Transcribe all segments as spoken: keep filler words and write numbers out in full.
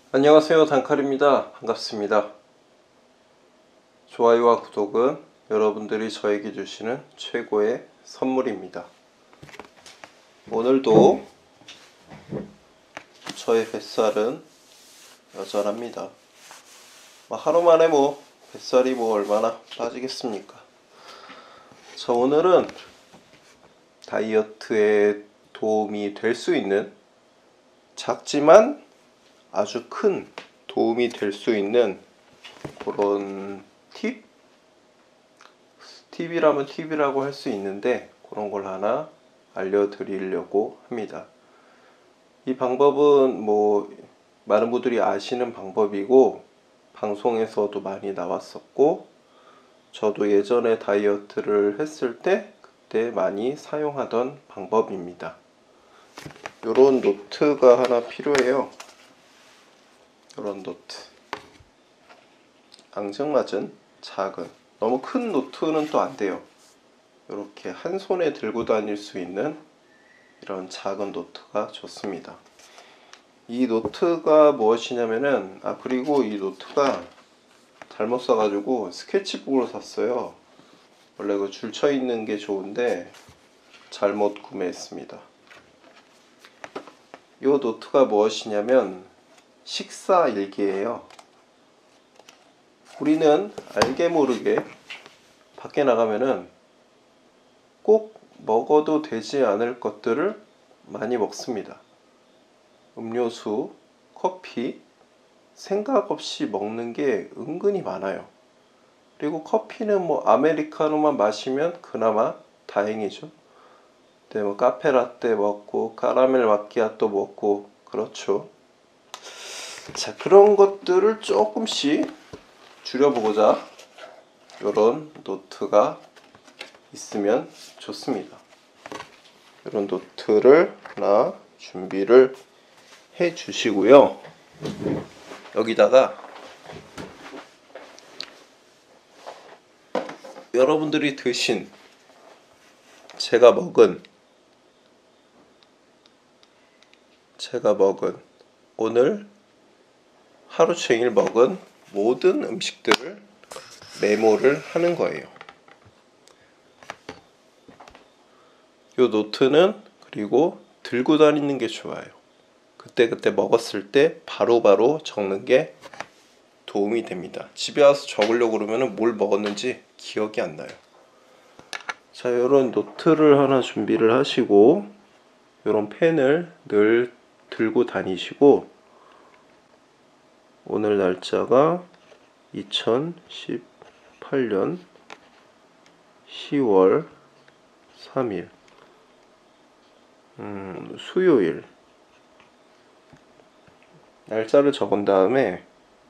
안녕하세요, 단칼입니다. 반갑습니다. 좋아요와 구독은 여러분들이 저에게 주시는 최고의 선물입니다. 오늘도 저의 뱃살은 여전합니다. 하루 만에 뭐 뱃살이 뭐 얼마나 빠지겠습니까? 자, 오늘은 다이어트에 도움이 될 수 있는, 작지만 아주 큰 도움이 될 수 있는 그런 팁? 팁이라면 팁이라고 할 수 있는데, 그런 걸 하나 알려드리려고 합니다. 이 방법은 뭐 많은 분들이 아시는 방법이고, 방송에서도 많이 나왔었고, 저도 예전에 다이어트를 했을 때 그때 많이 사용하던 방법입니다. 요런 노트가 하나 필요해요. 요런 노트, 앙증맞은 작은, 너무 큰 노트는 또 안 돼요. 이렇게 한 손에 들고 다닐 수 있는 이런 작은 노트가 좋습니다. 이 노트가 무엇이냐면은, 아 그리고 이 노트가 잘못 사가지고 스케치북으로 샀어요. 원래 그 줄쳐 있는 게 좋은데 잘못 구매했습니다. 이 노트가 무엇이냐면 식사 일기예요. 우리는 알게 모르게 밖에 나가면은 꼭 먹어도 되지 않을 것들을 많이 먹습니다. 음료수, 커피, 생각 없이 먹는 게 은근히 많아요. 그리고 커피는 뭐 아메리카노만 마시면 그나마 다행이죠. 근데 뭐 카페라떼 먹고 카라멜 마키아토 먹고 그렇죠. 자, 그런 것들을 조금씩 줄여보고자 이런 노트가 있으면 좋습니다. 이런 노트를 하나 준비를 해 주시고요. 여기다가 여러분들이 드신, 제가 먹은 제가 먹은 오늘 하루 종일 먹은 모든 음식들을 메모를 하는 거예요. 이 노트는 그리고 들고 다니는 게 좋아요. 그때그때 먹었을 때 바로바로 적는 게 도움이 됩니다. 집에 와서 적으려고 그러면 뭘 먹었는지 기억이 안 나요. 자, 이런 노트를 하나 준비를 하시고, 이런 펜을 늘 들고 다니시고, 오늘 날짜가 이천십팔 년 시월 삼 일 음, 수요일 날짜를 적은 다음에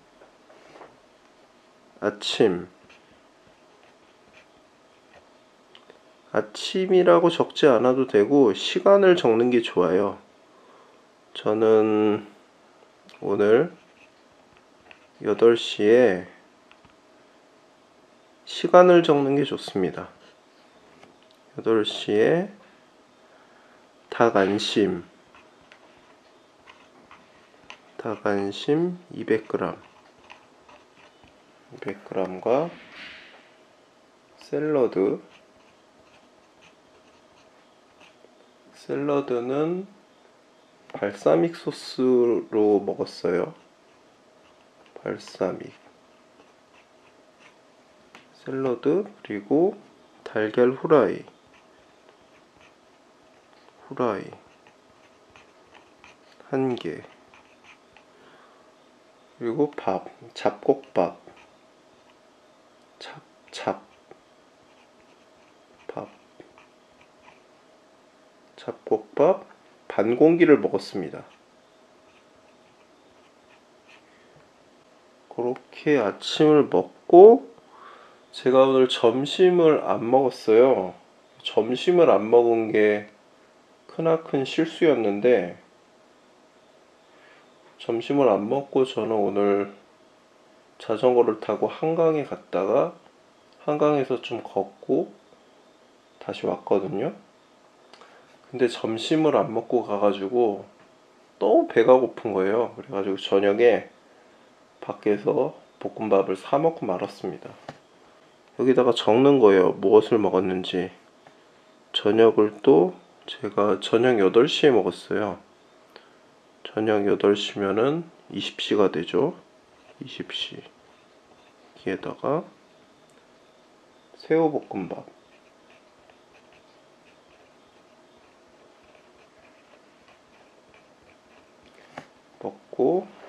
아침 아침이라고 적지 않아도 되고 시간을 적는 게 좋아요. 저는 오늘 여덟 시에 시간을 적는 게 좋습니다. 여덟 시에 닭 안심 닭 안심 이백 그램 이백 그램과 샐러드 샐러드는 발사믹 소스로 먹었어요. 발사믹 샐러드, 그리고 달걀 후라이 후라이 한 개, 그리고 밥, 잡곡밥 잡, 밥 잡곡밥 반 공기를 먹었습니다. 그렇게 아침을 먹고, 제가 오늘 점심을 안 먹었어요. 점심을 안 먹은 게 크나큰 실수였는데, 점심을 안 먹고 저는 오늘 자전거를 타고 한강에 갔다가 한강에서 좀 걷고 다시 왔거든요. 근데 점심을 안 먹고 가가지고 너무 배가 고픈 거예요. 그래가지고 저녁에 밖에서 볶음밥을 사 먹고 말았습니다. 여기다가 적는 거예요. 무엇을 먹었는지. 저녁을 또 제가 저녁 여덟 시에 먹었어요. 저녁 여덟 시면은 이십 시가 되죠. 이십 시. 여기에다가 새우볶음밥. 먹고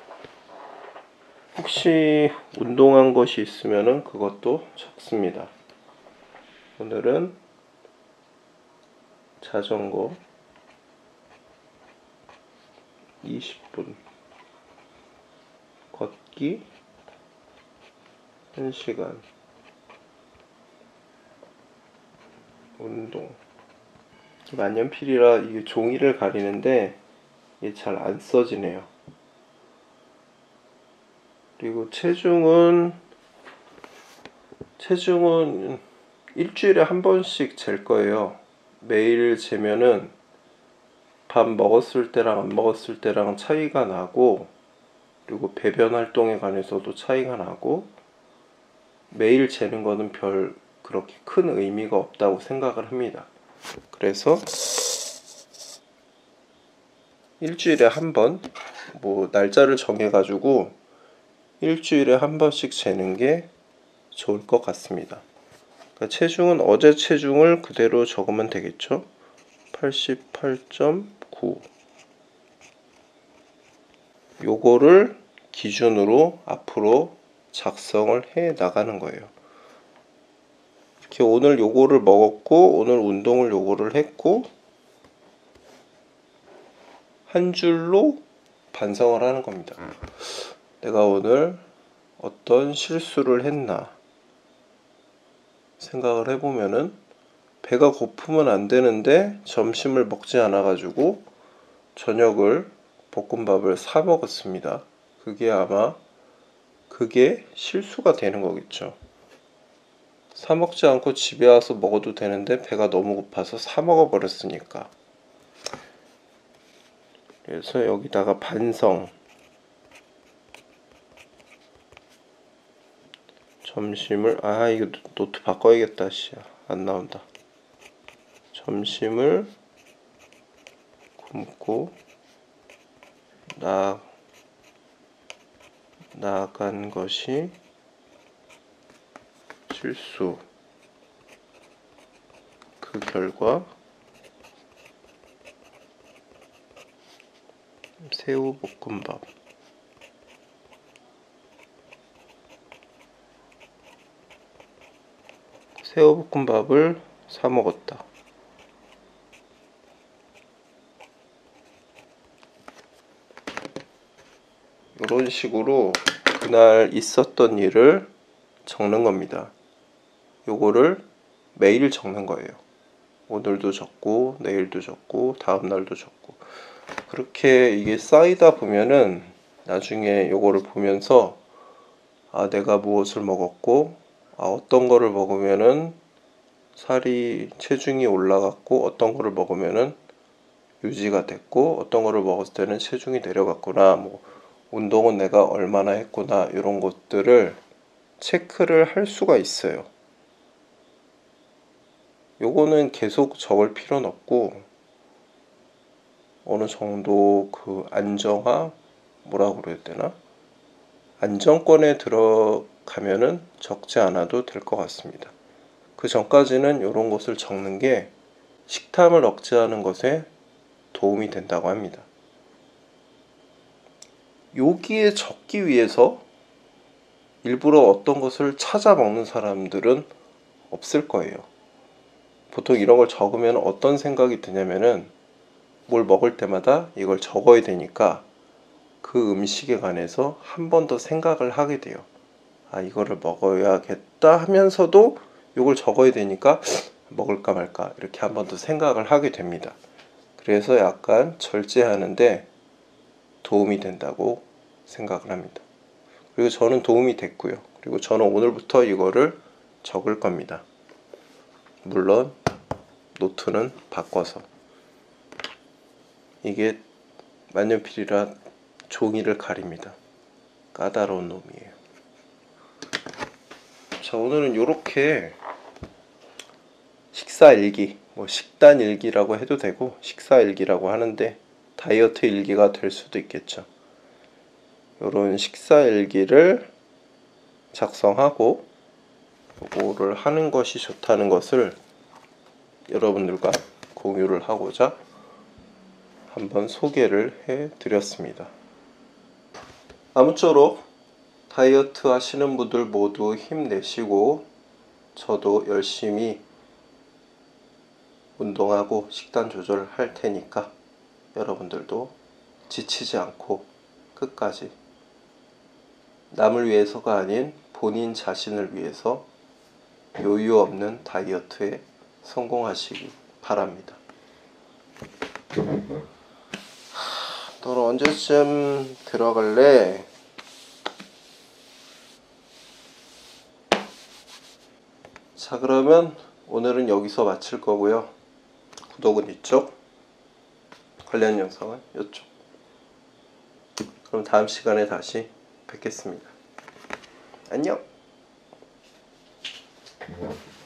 혹시 운동한 것이 있으면은 그것도 적습니다. 오늘은 자전거 이십 분, 걷기 한 시간, 운동. 만년필이라 이게 종이를 가리는데 이게 잘 안 써지네요. 그리고 체중은 체중은 일주일에 한 번씩 잴 거예요. 매일 재면은 밥 먹었을 때랑 안 먹었을 때랑 차이가 나고, 그리고 배변 활동에 관해서도 차이가 나고, 매일 재는 거는 별 그렇게 큰 의미가 없다고 생각을 합니다. 그래서 일주일에 한 번, 뭐 날짜를 정해가지고 일주일에 한 번씩 재는 게 좋을 것 같습니다. 그러니까 체중은 어제 체중을 그대로 적으면 되겠죠. 팔십팔 점 구. 요거를 기준으로 앞으로 작성을 해 나가는 거예요. 이렇게 오늘 요거를 먹었고, 오늘 운동을 요거를 했고, 한 줄로 반성을 하는 겁니다. 내가 오늘 어떤 실수를 했나 생각을 해보면은, 배가 고프면 안 되는데 점심을 먹지 않아 가지고 저녁을 볶음밥을 사 먹었습니다. 그게 아마 그게 실수가 되는 거겠죠. 사 먹지 않고 집에 와서 먹어도 되는데 배가 너무 고파서 사 먹어 버렸으니까. 그래서 여기다가 반성. 점심을, 아 이거 노트 바꿔야겠다. 씨야, 안 나온다. 점심을 굶고 나 나간 것이 실수. 그 결과 새우볶음밥. 새우볶음밥을 사 먹었다. 이런 식으로 그날 있었던 일을 적는 겁니다. 요거를 매일 적는 거예요. 오늘도 적고 내일도 적고 다음날도 적고. 그렇게 이게 쌓이다 보면은 나중에 요거를 보면서, 아 내가 무엇을 먹었고, 아 어떤 거를 먹으면은 살이 체중이 올라갔고, 어떤 거를 먹으면은 유지가 됐고, 어떤 거를 먹었을 때는 체중이 내려갔구나, 뭐 운동은 내가 얼마나 했구나, 이런 것들을 체크를 할 수가 있어요. 요거는 계속 적을 필요는 없고, 어느 정도 그 안정화, 뭐라고 그래야 되나? 안정권에 들어가면은 적지 않아도 될 것 같습니다. 그 전까지는 이런 것을 적는 게 식탐을 억제하는 것에 도움이 된다고 합니다. 여기에 적기 위해서 일부러 어떤 것을 찾아 먹는 사람들은 없을 거예요. 보통 이런 걸 적으면 어떤 생각이 드냐면은, 뭘 먹을 때마다 이걸 적어야 되니까 그 음식에 관해서 한 번 더 생각을 하게 돼요. 아 이거를 먹어야겠다 하면서도 이걸 적어야 되니까 먹을까 말까 이렇게 한 번 더 생각을 하게 됩니다. 그래서 약간 절제하는데 도움이 된다고 생각을 합니다. 그리고 저는 도움이 됐고요. 그리고 저는 오늘부터 이거를 적을 겁니다. 물론 노트는 바꿔서. 이게 만년필이라 종이를 가립니다. 까다로운 놈이에요. 자, 오늘은 요렇게 식사일기, 뭐 식단일기라고 해도 되고 식사일기라고 하는데 다이어트 일기가 될 수도 있겠죠. 요런 식사일기를 작성하고 요거를 하는 것이 좋다는 것을 여러분들과 공유를 하고자 한번 소개를 해 드렸습니다. 아무쪼록 다이어트 하시는 분들 모두 힘내시고 저도 열심히 운동하고 식단 조절할 테니까 여러분들도 지치지 않고 끝까지 남을 위해서가 아닌 본인 자신을 위해서 요요 없는 다이어트에 성공하시기 바랍니다. 너는 언제쯤 들어갈래? 자, 그러면 오늘은 여기서 마칠 거고요. 구독은 이쪽, 관련 영상은 이쪽. 그럼 다음 시간에 다시 뵙겠습니다. 안녕.